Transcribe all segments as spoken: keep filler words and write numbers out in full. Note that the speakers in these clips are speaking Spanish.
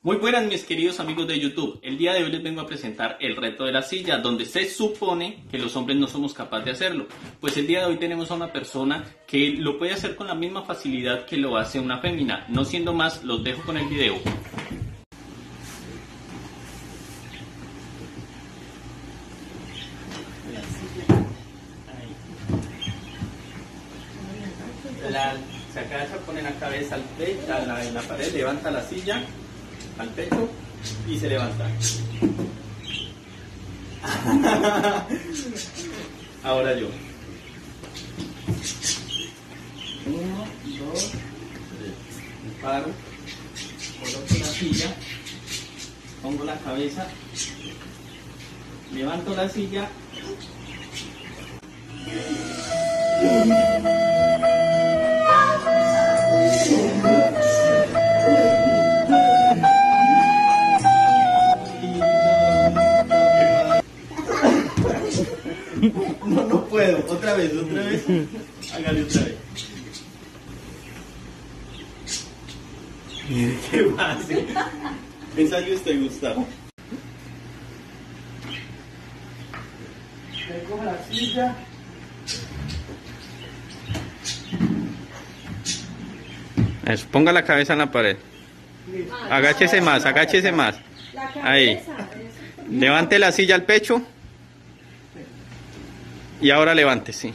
Muy buenas mis queridos amigos de YouTube, el día de hoy les vengo a presentar el reto de la silla, donde se supone que los hombres no somos capaces de hacerlo. Pues el día de hoy tenemos a una persona que lo puede hacer con la misma facilidad que lo hace una fémina. No siendo más, los dejo con el video. La, se agacha, pone la cabeza al pecho, a la, en la pared, levanta la silla al pecho y se levanta. Ahora yo. Uno, dos, tres. Me paro, coloco la silla, pongo la cabeza, levanto la silla. No, no puedo. Otra vez, otra vez. Hágale otra vez. ¿Qué pasa? Ensayo usted, Gustavo. Recoge la silla. Eso, ponga la cabeza en la pared. Agáchese más, agáchese más. Ahí. Levante la silla al pecho. Y ahora levántese.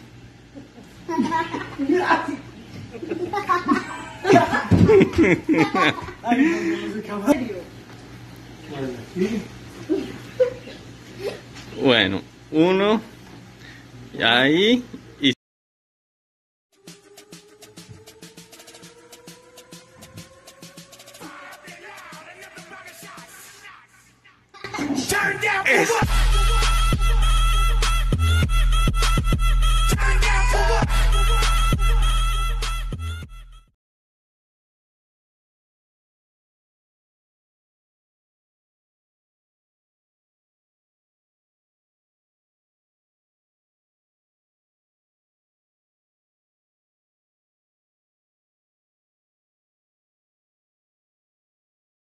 Bueno, uno. Y ahí. Y turn down.